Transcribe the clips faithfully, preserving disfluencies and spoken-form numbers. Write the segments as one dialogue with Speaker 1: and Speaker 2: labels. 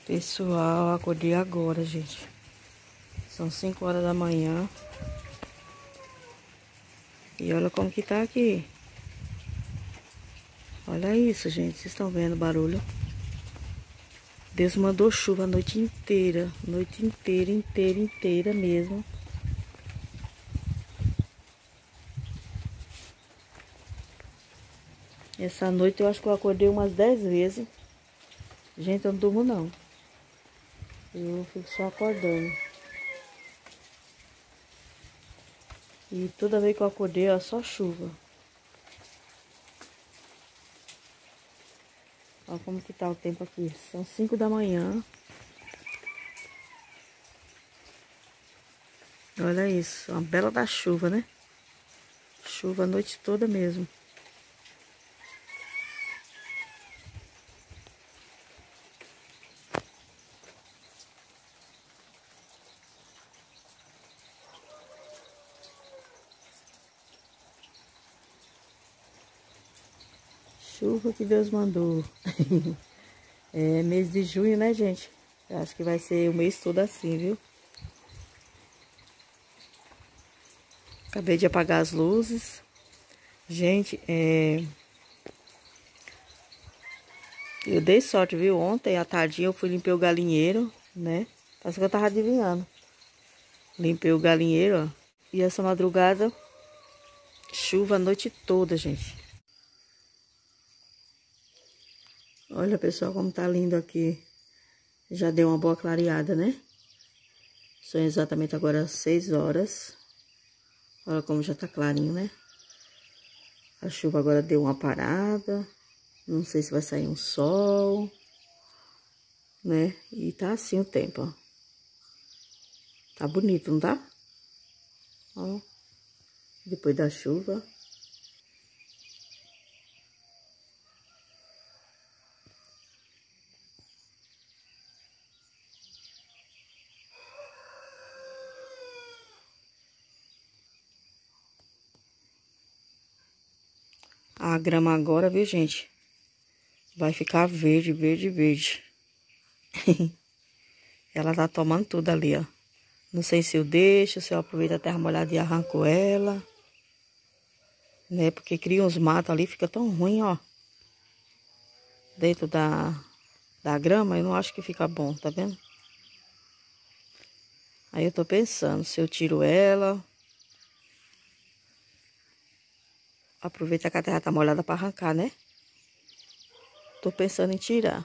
Speaker 1: Pessoal, acordei agora, gente. São cinco horas da manhã. E olha como que tá aqui. Olha isso, gente. Vocês estão vendo o barulho? Deus mandou chuva a noite inteira. Noite inteira, inteira, inteira mesmo. Essa noite eu acho que eu acordei umas dez vezes. Gente, eu não durmo não. Eu fico só acordando. E toda vez que eu acordei, ó, só chuva. Olha como que tá o tempo aqui. São cinco da manhã. Olha isso, uma bela da chuva, né? Chuva a noite toda mesmo. Chuva que Deus mandou. É mês de junho, né, gente? Eu acho que vai ser o mês todo assim, viu? Acabei de apagar as luzes. Gente, é... eu dei sorte, viu? Ontem, à tardinha, eu fui limpar o galinheiro, né? Parece que eu tava adivinhando. Limpei o galinheiro, ó. E essa madrugada, chuva a noite toda, gente. Olha, pessoal, como tá lindo aqui. Já deu uma boa clareada, né? São exatamente agora seis horas. Olha como já tá clarinho, né? A chuva agora deu uma parada. Não sei se vai sair um sol, né? E tá assim o tempo, ó. Tá bonito, não tá? Ó. Depois da chuva. A grama agora, viu, gente? Vai ficar verde, verde, verde. Ela tá tomando tudo ali, ó. Não sei se eu deixo, se eu aproveito a terra molhada e arranco ela. Né? Porque cria uns matos ali, fica tão ruim, ó. Dentro da, da grama, eu não acho que fica bom, tá vendo? Aí eu tô pensando, se eu tiro ela... Aproveita que a terra tá molhada pra arrancar, né? Tô pensando em tirar.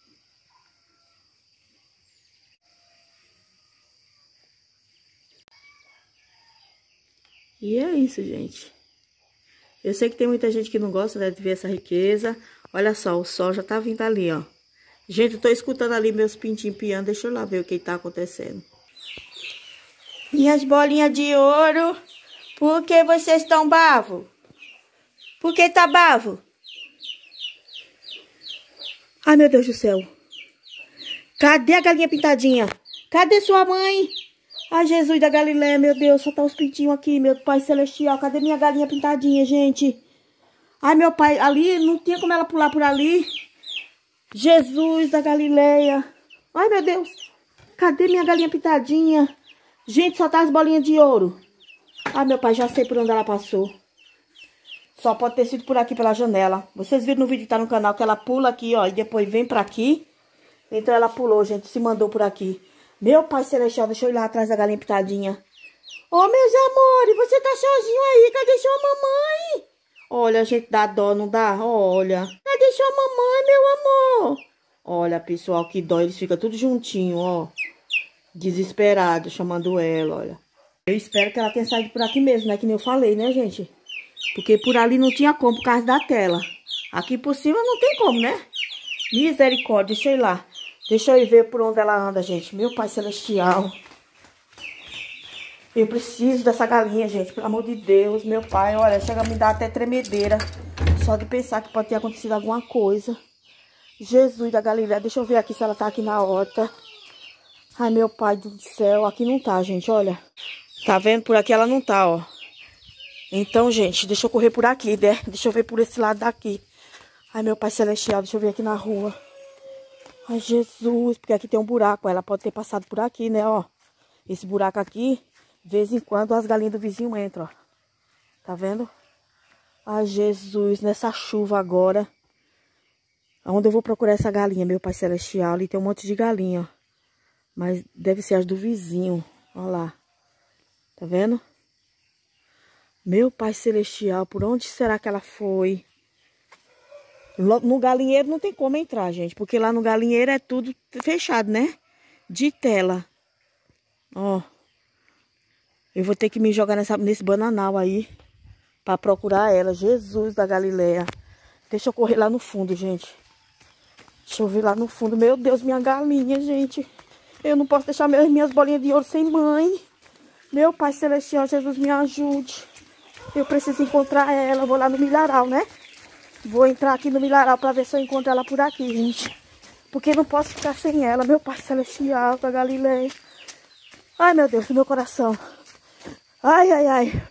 Speaker 1: E é isso, gente. Eu sei que tem muita gente que não gosta, né, de ver essa riqueza. Olha só, o sol já tá vindo ali, ó. Gente, eu tô escutando ali meus pintinhos piando. Deixa eu lá ver o que tá acontecendo. Minhas bolinhas de ouro. Por que vocês estão bravos? Por que tá bravo? Ai, meu Deus do céu. Cadê a galinha pintadinha? Cadê sua mãe? Ai, Jesus da Galileia, meu Deus, só tá os pintinhos aqui, meu Pai Celestial. Cadê minha galinha pintadinha, gente? Ai, meu pai, ali, não tinha como ela pular por ali. Jesus da Galileia. Ai, meu Deus. Cadê minha galinha pintadinha? Gente, só tá as bolinhas de ouro. Ai, meu pai, já sei por onde ela passou. Só pode ter sido por aqui, pela janela. Vocês viram no vídeo que tá no canal que ela pula aqui, ó, e depois vem pra aqui. Então ela pulou, gente, se mandou por aqui. Meu Pai Celestial, deixa eu ir lá atrás da galinha pintadinha. Ô, oh, meus amores, você tá sozinho aí? Cadê sua mamãe? Olha, a gente dá dó, não dá? Olha. Cadê sua mamãe, meu amor? Olha, pessoal, que dó. Eles ficam tudo juntinho, ó. Desesperado, chamando ela, olha. Eu espero que ela tenha saído por aqui mesmo, né? Que nem eu falei, né, gente? Porque por ali não tinha como, por causa da tela. Aqui por cima não tem como, né? Misericórdia, deixa eu ir lá. Deixa eu ir ver por onde ela anda, gente. Meu Pai Celestial. Eu preciso dessa galinha, gente. Pelo amor de Deus, meu pai. Olha, chega a me dar até tremedeira. Só de pensar que pode ter acontecido alguma coisa. Jesus da Galileia. Deixa eu ver aqui se ela tá aqui na horta. Ai, meu pai do céu. Aqui não tá, gente, olha. Tá vendo? Por aqui ela não tá, ó. Então, gente, deixa eu correr por aqui, né? Deixa eu ver por esse lado daqui. Ai, meu Pai Celestial. Deixa eu ver aqui na rua. Ai, Jesus, porque aqui tem um buraco. Ela pode ter passado por aqui, né, ó. Esse buraco aqui, de vez em quando, as galinhas do vizinho entram, ó. Tá vendo? Ai, Jesus, nessa chuva agora. Aonde eu vou procurar essa galinha, meu Pai Celestial? Ali tem um monte de galinha, ó. Mas deve ser as do vizinho. Ó lá. Tá vendo? Meu Pai Celestial, por onde será que ela foi? No galinheiro não tem como entrar, gente. Porque lá no galinheiro é tudo fechado, né? De tela. Ó. Eu vou ter que me jogar nessa, nesse bananal aí. Pra procurar ela. Jesus da Galileia. Deixa eu correr lá no fundo, gente. Deixa eu ver lá no fundo. Meu Deus, minha galinha, gente. Eu não posso deixar minhas, minhas bolinhas de ouro sem mãe. Meu Pai Celestial, Jesus, me ajude. Eu preciso encontrar ela. Eu vou lá no milharal, né? Vou entrar aqui no milharal pra ver se eu encontro ela por aqui, gente. Porque não posso ficar sem ela. Meu Pai Celestial da Galileia. Ai, meu Deus, meu coração. Ai, ai, ai.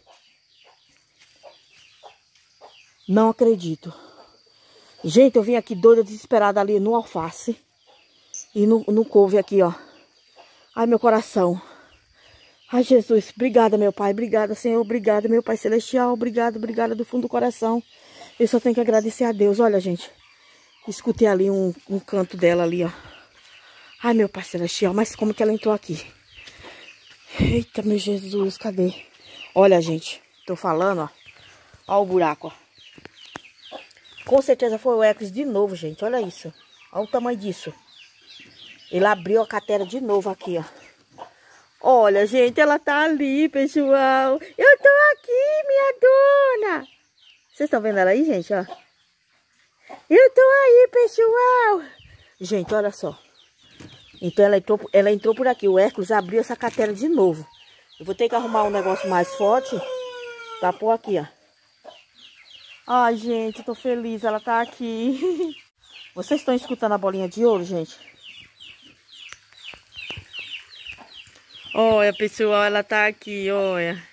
Speaker 1: Não acredito. Gente, eu vim aqui doida, desesperada ali no alface. E no, no couve aqui, ó. Ai, meu coração. Ai, Jesus, obrigada, meu Pai. Obrigada, Senhor. Obrigada, meu Pai Celestial. Obrigada, obrigada do fundo do coração. Eu só tenho que agradecer a Deus. Olha, gente. Escutei ali um, um canto dela ali, ó. Ai, meu Pai Celestial. Mas como que ela entrou aqui? Eita, meu Jesus. Cadê? Olha, gente. Tô falando, ó. Ó o buraco, ó. Com certeza foi o Hércules de novo, gente. Olha isso. Olha o tamanho disso. Ele abriu a catera de novo aqui, ó. Olha, gente, ela tá ali, pessoal. Eu tô aqui, minha dona. Vocês estão vendo ela aí, gente, ó? Eu tô aí, pessoal. Gente, olha só. Então ela entrou, ela entrou por aqui. O Hércules abriu essa catera de novo. Eu vou ter que arrumar um negócio mais forte pra pôr aqui, ó. Ai, gente, eu tô feliz. Ela tá aqui. Vocês estão escutando a bolinha de ouro, gente? Olha, pessoal, ela tá aqui, olha.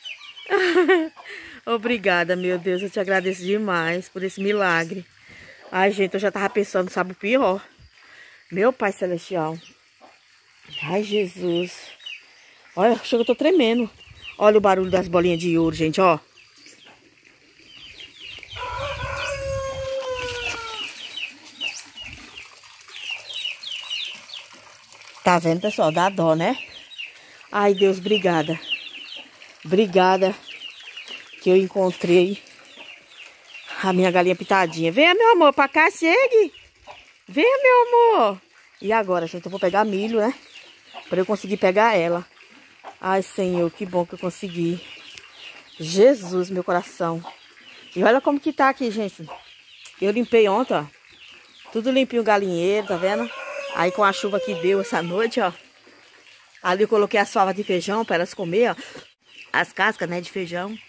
Speaker 1: Obrigada, meu Deus, eu te agradeço demais por esse milagre. Ai, gente, eu já tava pensando, sabe o pior? Meu Pai Celestial. Ai, Jesus. Olha, chega, eu tô tremendo. Olha o barulho das bolinhas de ouro, gente, ó. Tá vendo, pessoal? Dá dó, né? Ai, Deus, obrigada. Obrigada que eu encontrei a minha galinha pitadinha. Venha, meu amor, pra cá, chegue. Venha, meu amor. E agora, gente, eu vou pegar milho, né? Pra eu conseguir pegar ela. Ai, Senhor, que bom que eu consegui. Jesus, meu coração. E olha como que tá aqui, gente. Eu limpei ontem, ó. Tudo limpinho o galinheiro, tá vendo? Aí com a chuva que deu essa noite, ó. Ali eu coloquei as favas de feijão para elas comer, ó. As cascas, né, de feijão.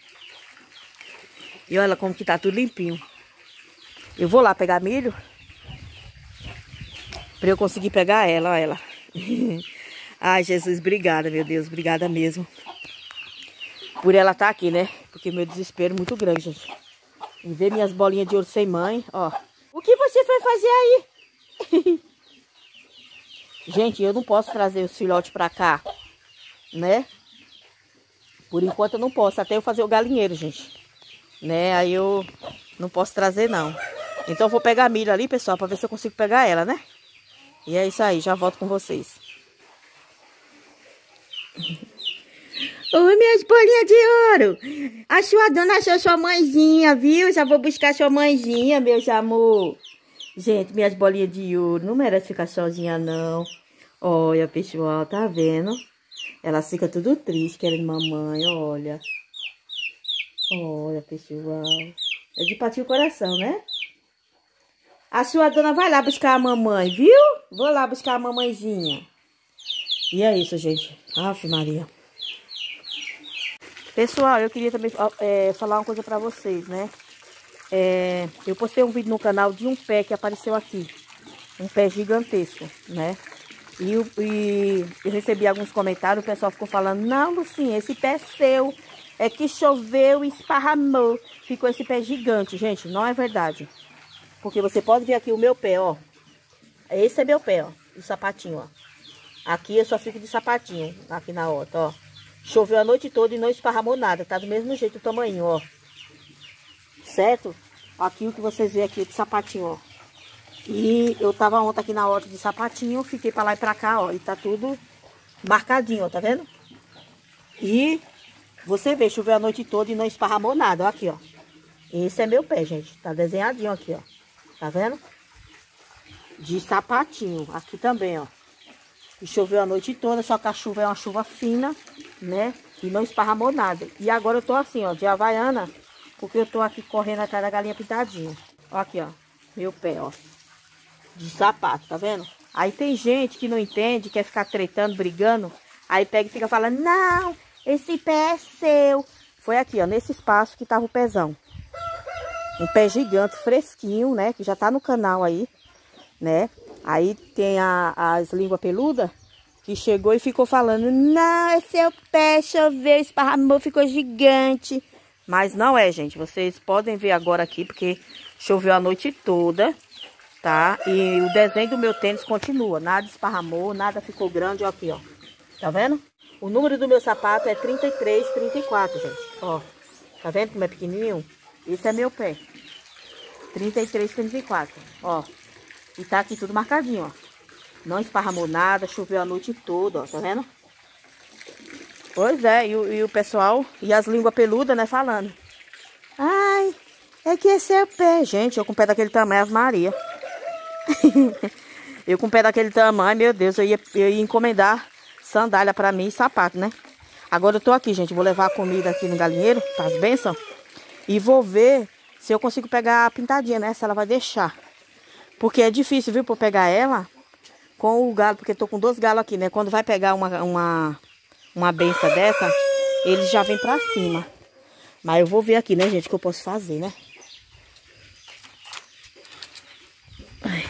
Speaker 1: E olha como que tá tudo limpinho. Eu vou lá pegar milho. Pra eu conseguir pegar ela, ó, ela. Ai, Jesus, obrigada, meu Deus. Obrigada mesmo. Por ela estar aqui, né? Porque meu desespero é muito grande, gente. Em ver minhas bolinhas de ouro sem mãe, ó. O que você foi fazer aí? Gente, eu não posso trazer os filhotes pra cá, né? Por enquanto eu não posso, até eu fazer o galinheiro, gente. Né? Aí eu não posso trazer, não. Então eu vou pegar milho ali, pessoal, pra ver se eu consigo pegar ela, né? E é isso aí, já volto com vocês. Oi, minhas bolinhas de ouro. A sua dona achou sua mãezinha, viu? Já vou buscar sua mãezinha, meus amor. Gente, minhas bolinhas de ouro, não merece ficar sozinha, não. Olha, pessoal, tá vendo? Ela fica tudo triste, querendo mamãe, olha. Olha, pessoal. É de partir o coração, né? A sua dona vai lá buscar a mamãe, viu? Vou lá buscar a mamãezinha. E é isso, gente. Ave Maria. Pessoal, eu queria também é, falar uma coisa pra vocês, né? É, eu postei um vídeo no canal de um pé que apareceu aqui. Um pé gigantesco, né? E, e eu recebi alguns comentários, o pessoal ficou falando, não, Lucinha, esse pé é seu. É que choveu e esparramou. Ficou esse pé gigante, gente. Não é verdade. Porque você pode ver aqui o meu pé, ó. Esse é meu pé, ó. O sapatinho, ó. Aqui eu só fico de sapatinho, aqui na horta, ó. Choveu a noite toda e não esparramou nada. Tá do mesmo jeito o tamanho, ó. Certo? Aqui o que vocês veem aqui de sapatinho, ó. E eu tava ontem aqui na horta de sapatinho. Fiquei pra lá e pra cá, ó. E tá tudo marcadinho, ó. Tá vendo? E você vê, choveu a noite toda e não esparramou nada. Ó, aqui, ó. Esse é meu pé, gente. Tá desenhadinho aqui, ó. Tá vendo? De sapatinho. Aqui também, ó. E choveu a noite toda, só que a chuva é uma chuva fina, né? E não esparramou nada. E agora eu tô assim, ó, de havaiana, porque eu tô aqui correndo atrás da galinha pintadinha. Ó aqui, ó, meu pé, ó. De sapato, tá vendo? Aí tem gente que não entende, quer ficar tretando, brigando. Aí pega e fica falando, não, esse pé é seu. Foi aqui, ó, nesse espaço que tava o pezão. Um pé gigante, fresquinho, né? Que já tá no canal aí, né? Aí tem a, as línguas peludas que chegou e ficou falando, não, é seu pé, choveu, esparramou, ficou gigante. Mas não é, gente. Vocês podem ver agora aqui, porque choveu a noite toda, tá? E o desenho do meu tênis continua. Nada esparramou, nada ficou grande, ó aqui, ó. Tá vendo? O número do meu sapato é trinta e três, trinta e quatro, gente. Ó, tá vendo como é pequenininho? Esse é meu pé. trinta e três, trinta e quatro, ó. E tá aqui tudo marcadinho, ó. Não esparramou nada, choveu a noite toda, ó. Tá vendo? Pois é, e o, e o pessoal, e as línguas peludas, né, falando. Ai, é que esse é o pé. Gente, eu com o pé daquele tamanho, Ave Maria. Eu com o pé daquele tamanho, meu Deus, eu ia, eu ia encomendar sandália pra mim e sapato, né? Agora eu tô aqui, gente, vou levar a comida aqui no galinheiro, tá as bênçãos. E vou ver se eu consigo pegar a pintadinha, né, se ela vai deixar. Porque é difícil, viu, pra eu pegar ela com o galo, porque eu tô com dois galos aqui, né? Quando vai pegar uma, uma, uma benção dessa, eles já vêm pra cima. Mas eu vou ver aqui, né, gente, o que eu posso fazer, né? Ai.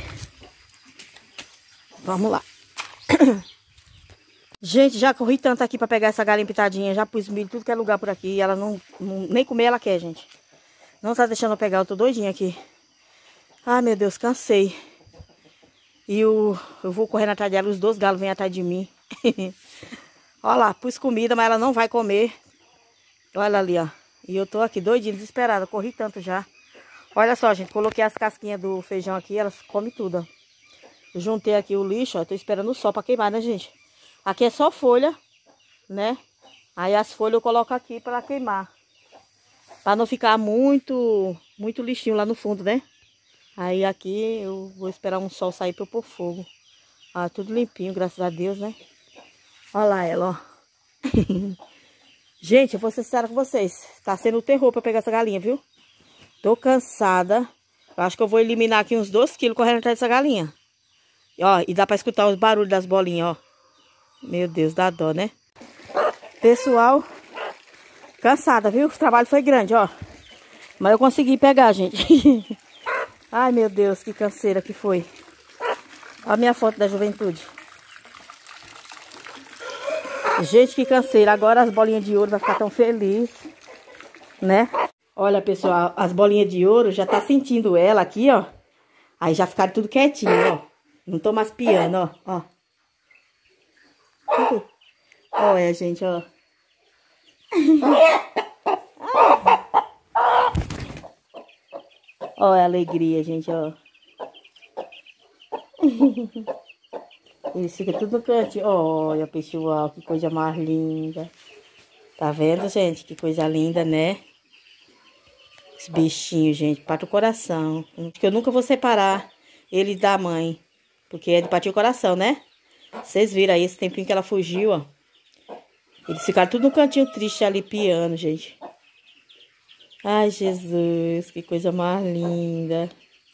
Speaker 1: Vamos lá. Gente, já corri tanto aqui pra pegar essa galinha pintadinha, já pus milho, tudo que é lugar por aqui. E ela não, não, nem comer ela quer, gente. Não tá deixando eu pegar, eu tô doidinha aqui. Ai, meu Deus, cansei. E o, eu vou correndo atrás dela, os dois galos vêm atrás de mim. Olha lá, pus comida, mas ela não vai comer. Olha ali, ó. E eu tô aqui doidinha, desesperada, corri tanto já. Olha só, gente, coloquei as casquinhas do feijão aqui, elas comem tudo, ó. Eu juntei aqui o lixo, ó, tô esperando o sol pra queimar, né, gente? Aqui é só folha, né? Aí as folhas eu coloco aqui pra queimar. Pra não ficar muito, muito lixinho lá no fundo, né? Aí aqui eu vou esperar um sol sair pra eu pôr fogo. Ah, tudo limpinho, graças a Deus, né? Olha lá ela, ó. Gente, eu vou ser sincera com vocês. Tá sendo um terror pra pegar essa galinha, viu? Tô cansada. Eu acho que eu vou eliminar aqui uns dois quilos correndo atrás dessa galinha. E, ó, e dá pra escutar os barulhos das bolinhas, ó. Meu Deus, dá dó, né? Pessoal, cansada, viu? O trabalho foi grande, ó. Mas eu consegui pegar, gente. Ai, meu Deus, que canseira que foi. Olha a minha foto da juventude. Gente, que canseira. Agora as bolinhas de ouro vai ficar tão feliz, né? Olha, pessoal, as bolinhas de ouro já tá sentindo ela aqui, ó. Aí já ficaram tudo quietinho, ó. Não tô mais piando, ó. Ó. Olha, gente, ó. Olha a alegria, gente, ó. Eles ficam tudo no cantinho. Olha, pessoal, que coisa mais linda. Tá vendo, gente? Que coisa linda, né? Esse bichinho, gente, parte o coração. Acho que eu nunca vou separar ele da mãe. Porque é de partir o coração, né? Vocês viram aí esse tempinho que ela fugiu, ó. Eles ficaram tudo no cantinho triste ali, piando, gente. Ai, Jesus, que coisa mais linda.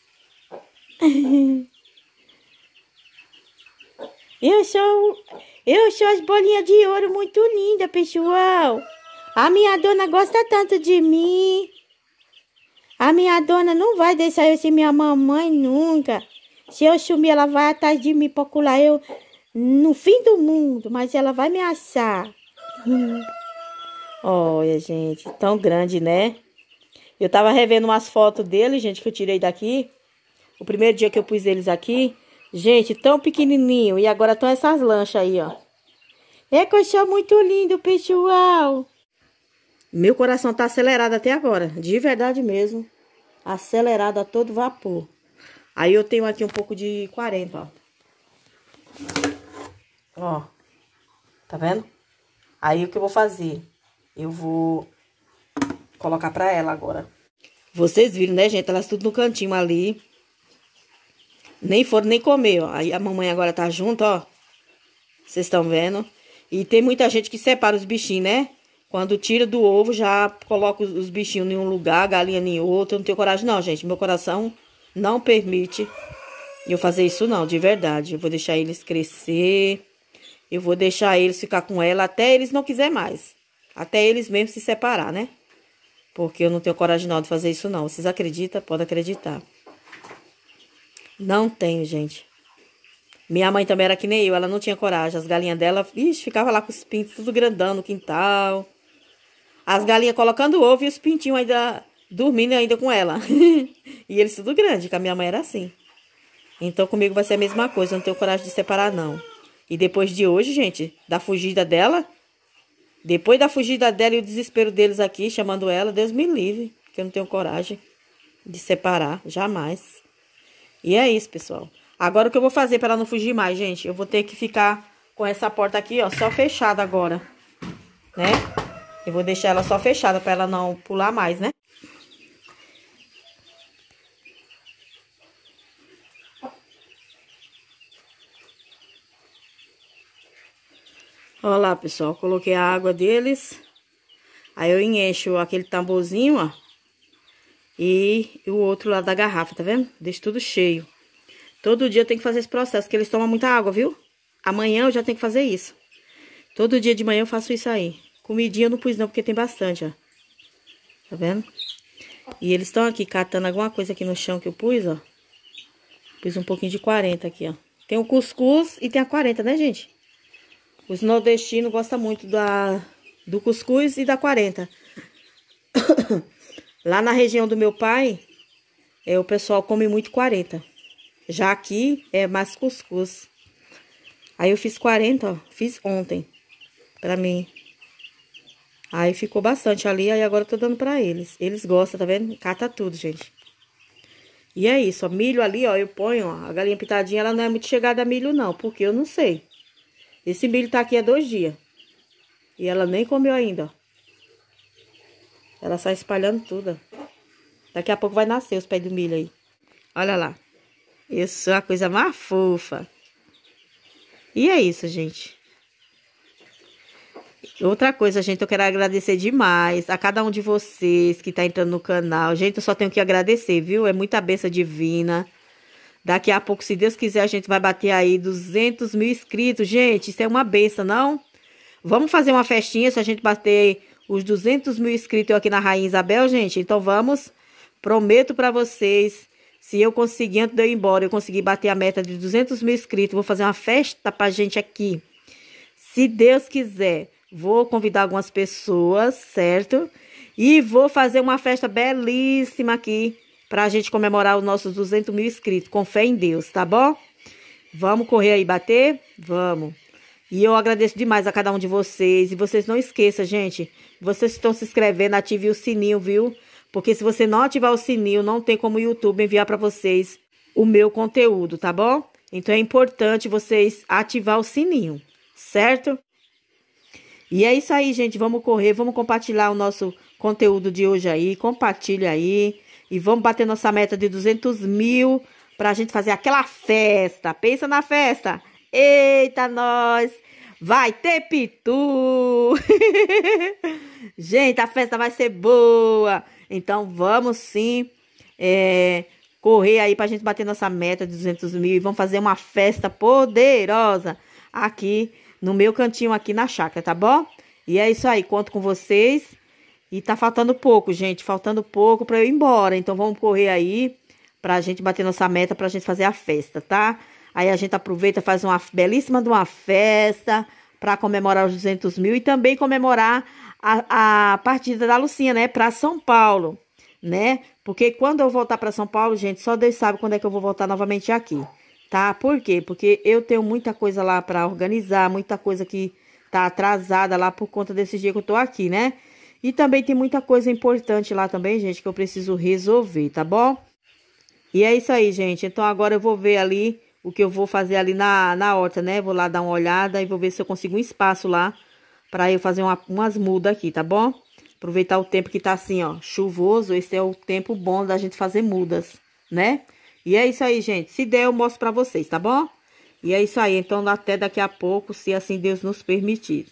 Speaker 1: Eu sou, eu sou as bolinhas de ouro muito linda, pessoal. A minha dona gosta tanto de mim. A minha dona não vai deixar eu ser minha mamãe nunca. Se eu sumir, ela vai atrás de mim, procurar eu no fim do mundo. Mas ela vai me achar. Olha, gente, tão grande, né? Eu tava revendo umas fotos dele, gente, que eu tirei daqui. O primeiro dia que eu pus eles aqui, Gente, tão pequenininho. E agora estão essas lanchas aí, ó. É coisa muito lindo, pessoal. Meu coração tá acelerado até agora. De verdade mesmo. Acelerado a todo vapor. Aí eu tenho aqui um pouco de quarenta, ó. Ó. Tá vendo? Aí o que eu vou fazer? Eu vou colocar pra ela agora. Vocês viram, né, gente? Elas tudo no cantinho ali. Nem foram nem comer, ó. Aí a mamãe agora tá junto, ó. Vocês estão vendo? E tem muita gente que separa os bichinhos, né? Quando tira do ovo, já coloca os bichinhos em um lugar, a galinha em outro. Eu não tenho coragem não, gente. Meu coração não permite eu fazer isso não, de verdade. Eu vou deixar eles crescer. Eu vou deixar eles ficar com ela até eles não quiser mais. Até eles mesmos se separar, né? Porque eu não tenho coragem não de fazer isso não. Vocês acreditam? Podem acreditar. Não tenho, gente. Minha mãe também era que nem eu. Ela não tinha coragem. As galinhas dela, ixi, ficava lá com os pintos tudo grandão no quintal. As galinhas colocando ovo e os pintinhos ainda dormindo ainda com ela. E eles tudo grande, que a minha mãe era assim. Então comigo vai ser a mesma coisa. Eu não tenho coragem de separar, não. E depois de hoje, gente, da fugida dela... Depois da fugida dela e o desespero deles aqui, chamando ela, Deus me livre, que eu não tenho coragem de separar, jamais. E é isso, pessoal. Agora o que eu vou fazer para ela não fugir mais, gente? Eu vou ter que ficar com essa porta aqui, ó, só fechada agora, né? Eu vou deixar ela só fechada para ela não pular mais, né? Olha lá, pessoal, coloquei a água deles. Aí eu encho aquele tamborzinho, ó. E o outro lado da garrafa, tá vendo? Deixo tudo cheio. Todo dia eu tenho que fazer esse processo, porque eles tomam muita água, viu? Amanhã eu já tenho que fazer isso. Todo dia de manhã eu faço isso aí. Comidinha eu não pus não, porque tem bastante, ó. Tá vendo? E eles estão aqui catando alguma coisa aqui no chão que eu pus, ó. Pus um pouquinho de quarenta aqui, ó. Tem o cuscuz e tem a quarenta, né, gente? Os nordestinos gostam muito da, do cuscuz e da quarenta. Lá na região do meu pai, é, o pessoal come muito quarenta. Já aqui é mais cuscuz. Aí eu fiz quarenta, ó. Fiz ontem. Pra mim. Aí ficou bastante ali, aí agora eu tô dando pra eles. Eles gostam, tá vendo? Cata tudo, gente. E é isso, ó. Milho ali, ó, eu ponho, ó. A galinha pitadinha, ela não é muito chegada a milho, não. Porque eu não sei. Esse milho tá aqui há dois dias. E ela nem comeu ainda, ó. Ela sai espalhando tudo, ó. Daqui a pouco vai nascer os pés do milho aí. Olha lá. Eu sou a coisa mais fofa. E é isso, gente. Outra coisa, gente, eu quero agradecer demais a cada um de vocês que tá entrando no canal. Gente, eu só tenho que agradecer, viu? É muita bênção divina. Daqui a pouco, se Deus quiser, a gente vai bater aí duzentos mil inscritos. Gente, isso é uma bênção, não? Vamos fazer uma festinha se a gente bater os duzentos mil inscritos aqui na Rainha Isabel, gente? Então vamos. Prometo pra vocês, se eu conseguir, antes de eu ir embora, eu conseguir bater a meta de duzentos mil inscritos, vou fazer uma festa pra gente aqui. Se Deus quiser, vou convidar algumas pessoas, certo? E vou fazer uma festa belíssima aqui pra gente comemorar os nossos duzentos mil inscritos, com fé em Deus, tá bom? Vamos correr aí bater? Vamos. E eu agradeço demais a cada um de vocês. E vocês não esqueçam, gente, vocês estão se inscrevendo, ative o sininho, viu? Porque se você não ativar o sininho, não tem como o YouTube enviar para vocês o meu conteúdo, tá bom? Então é importante vocês ativar o sininho, certo? E é isso aí, gente. Vamos correr, vamos compartilhar o nosso conteúdo de hoje aí. Compartilha aí. E vamos bater nossa meta de duzentos mil pra gente fazer aquela festa. Pensa na festa. Eita, nós! Vai ter pitu! Gente, a festa vai ser boa. Então, vamos sim é, correr aí pra gente bater nossa meta de duzentos mil. E vamos fazer uma festa poderosa aqui no meu cantinho aqui na chácara, tá bom? E é isso aí, conto com vocês. E tá faltando pouco, gente. Faltando pouco pra eu ir embora. Então, vamos correr aí pra gente bater nossa meta, pra gente fazer a festa, tá? Aí a gente aproveita, faz uma belíssima de uma festa pra comemorar os duzentos mil. E também comemorar a, a partida da Lucinha, né? Pra São Paulo, né? Porque quando eu voltar pra São Paulo, gente, só Deus sabe quando é que eu vou voltar novamente aqui. tá? Por quê? Porque eu tenho muita coisa lá pra organizar, muita coisa que tá atrasada lá por conta desse dia que eu tô aqui, né? E também tem muita coisa importante lá também, gente, que eu preciso resolver, tá bom? E é isso aí, gente. Então agora eu vou ver ali o que eu vou fazer ali na, na horta, né? Vou lá dar uma olhada e vou ver se eu consigo um espaço lá pra eu fazer uma, umas mudas aqui, tá bom? Aproveitar o tempo que tá assim, ó, chuvoso. Esse é o tempo bom da gente fazer mudas, né? E é isso aí, gente. Se der, eu mostro pra vocês, tá bom? E é isso aí. Então, até daqui a pouco, se assim Deus nos permitir.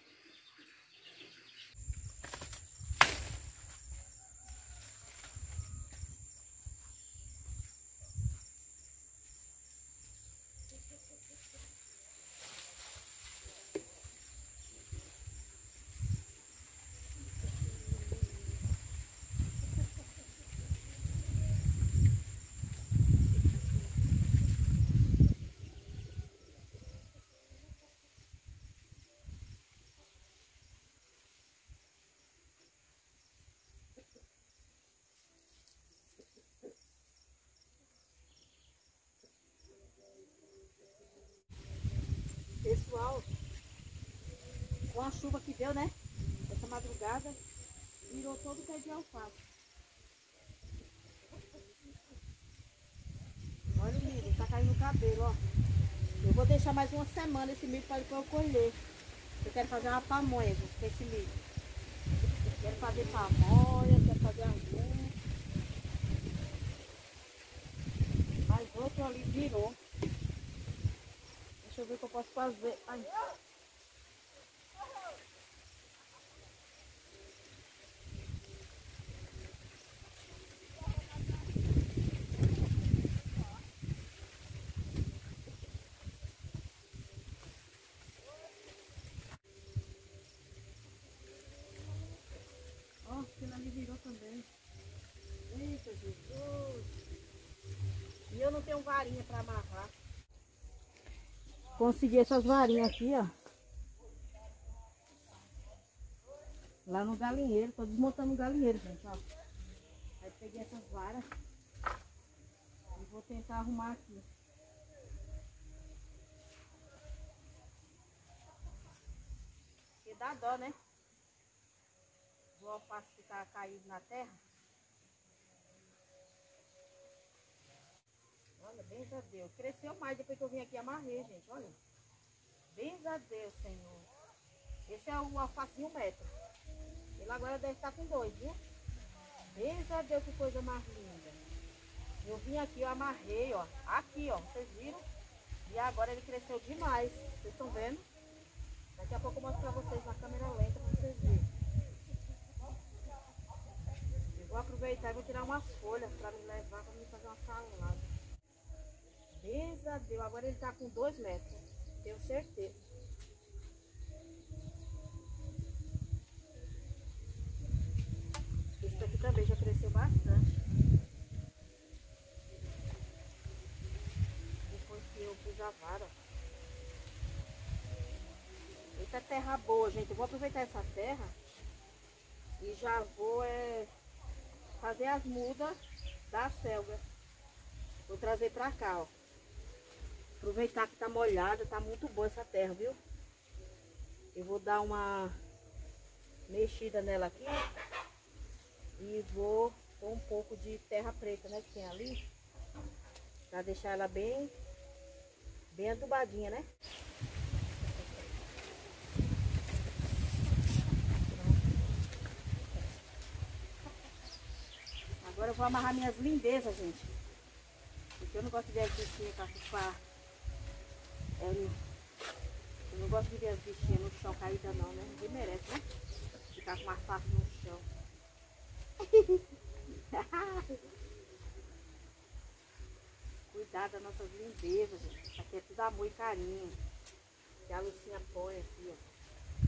Speaker 1: Pessoal, com a chuva que deu, né? Essa madrugada, virou todo o pé de alface. Olha o milho, tá caindo o cabelo, ó. Eu vou deixar mais uma semana esse milho para eu colher. Eu quero fazer uma pamonha, gente, com esse milho. Quero fazer pamonha, quero fazer angu. Mas outro ali virou. Deixa eu ver o que eu posso fazer. Ai. Ó, aquilo ali virou também. Eita, Jesus. E eu não tenho varinha para amarrar. Consegui essas varinhas aqui, ó. Lá no galinheiro. Tô desmontando o galinheiro, gente, ó. Aí peguei essas varas. E vou tentar arrumar aqui. Porque dá dó, né? O alface ficar caído na terra. Olha, benza a Deus. Cresceu mais depois que eu vim aqui e amarrei, gente. Olha. Benza a Deus, Senhor. Esse é o alface de um metro. Ele agora deve estar com dois, viu? Benza a Deus, que coisa mais linda. Eu vim aqui, eu amarrei, ó. Aqui, ó. Vocês viram? E agora ele cresceu demais. Vocês estão vendo? Daqui a pouco eu mostro pra vocês na câmera lenta pra vocês verem. Eu vou aproveitar e vou tirar umas folhas pra me levar, pra me fazer uma salada. Benza a Deus. Agora ele tá com dois metros. Tenho certeza. Esse aqui também já cresceu bastante. Depois que eu fiz a vara. Eita, terra boa, gente. Eu vou aproveitar essa terra e já vou é, fazer as mudas da selga. Vou trazer pra cá, ó. Aproveitar que tá molhada, tá muito boa essa terra, viu? Eu vou dar uma mexida nela aqui e vou pôr um pouco de terra preta, né, que tem ali, pra deixar ela bem, bem adubadinha, né? Agora eu vou amarrar minhas lindezas, gente, porque eu não gosto de ver as bichinhas cafufar. Eu não gosto de ver as bichinhas no chão caída não, né? Ninguém merece, né? Ficar com uma face no chão. Cuidar das nossas lindezas, gente. Isso aqui é tudo amor e carinho. Que a Lucinha põe aqui, ó.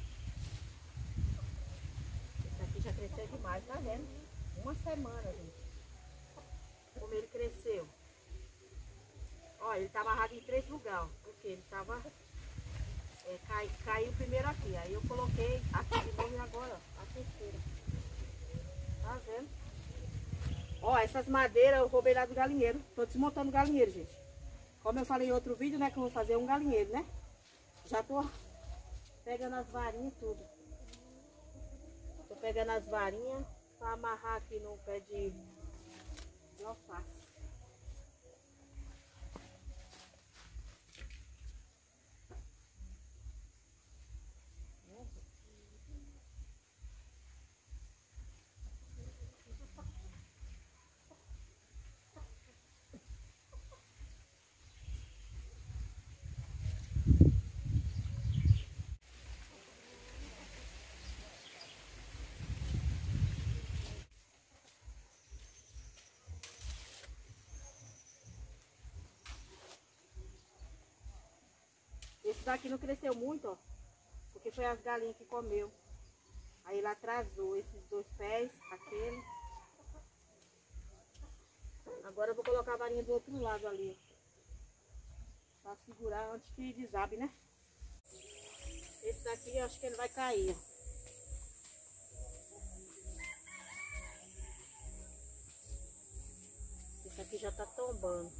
Speaker 1: Esse aqui já cresceu demais, tá vendo? Uma semana, gente. Como ele cresceu. Ó, ele tá amarrado em três lugares. Porque ele tava... É, cai, caiu primeiro aqui. Aí eu coloquei aqui de novo e agora, ó, a terceira. Tá vendo? Ó, essas madeiras eu roubei lá do galinheiro. Tô desmontando o galinheiro, gente. Como eu falei em outro vídeo, né, que eu vou fazer um galinheiro, né? Já tô pegando as varinhas e tudo. Tô pegando as varinhas pra amarrar aqui no pé de, de alface. Esse daqui não cresceu muito, ó, porque foi as galinhas que comeu. Aí ele atrasou esses dois pés, aquele. Agora eu vou colocar a varinha do outro lado ali, pra segurar antes que desabe, né? Esse daqui eu acho que ele vai cair, ó. Esse aqui já tá tombando.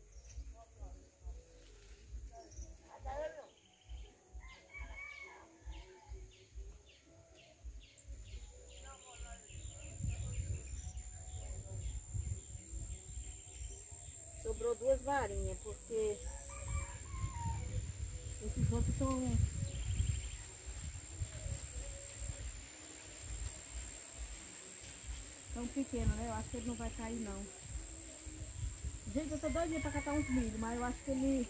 Speaker 1: Sobrou duas varinhas, porque esses outros estão tão pequenos, né? Eu acho que ele não vai cair, não. Gente, eu tô doidinha pra catar uns milho, mas eu acho que ele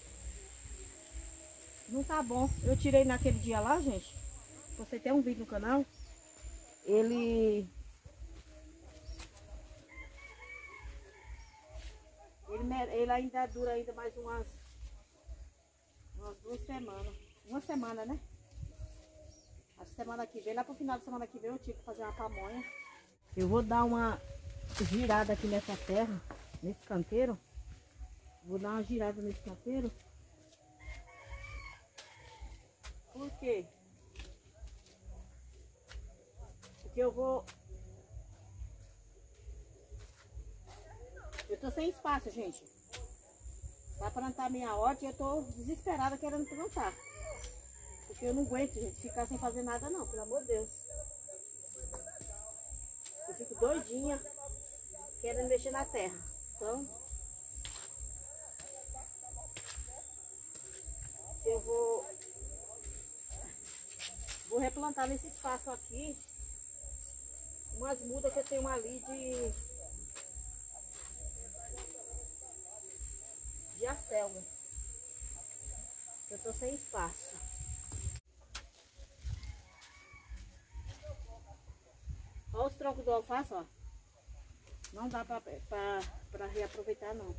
Speaker 1: não tá bom. Eu tirei naquele dia lá, gente. Você tem um vídeo no canal. Ele... Ele, ele ainda dura ainda mais umas, umas duas semanas. Uma semana, né? A semana que vem, lá pro final da semana que vem, eu tive que fazer uma pamonha. Eu vou dar uma girada aqui nessa terra, nesse canteiro. Vou dar uma girada nesse canteiro. Por quê? Porque eu vou... Eu tô sem espaço, gente. Pra plantar minha horta, eu tô desesperada querendo plantar. Porque eu não aguento, gente, ficar sem fazer nada não, pelo amor de Deus. Eu fico doidinha querendo mexer na terra. Então, eu vou... Vou replantar nesse espaço aqui umas mudas que eu tenho ali de... de acelga. Eu tô sem espaço. Olha os troncos do alface, ó. Não dá pra, pra, pra reaproveitar, não.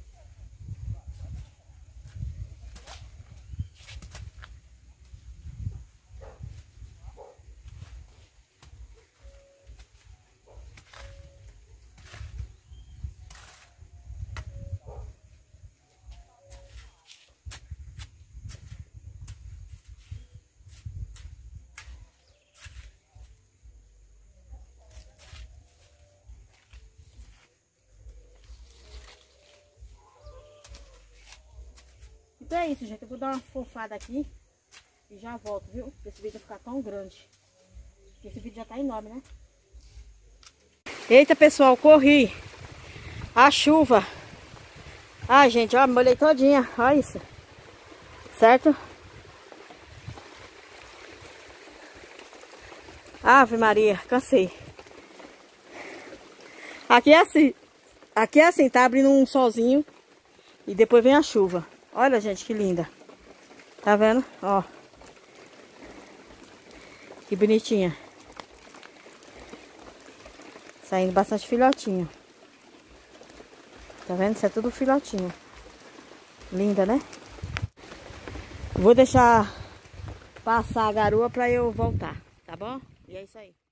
Speaker 1: Então é isso, gente. Eu vou dar uma fofada aqui e já volto, viu? Pra esse vídeo ficar tão grande. Porque esse vídeo já tá enorme, né? Eita, pessoal, corri. A chuva. Ah, gente, ó, me molhei todinha. Olha isso. Certo? Ave Maria, cansei. Aqui é assim. Aqui é assim, tá abrindo um solzinho e depois vem a chuva. Olha, gente, que linda. Tá vendo? Ó. Que bonitinha. Saindo bastante filhotinho. Tá vendo? Isso é tudo filhotinho. Linda, né? Vou deixar passar a garoa pra eu voltar, tá bom? E é isso aí.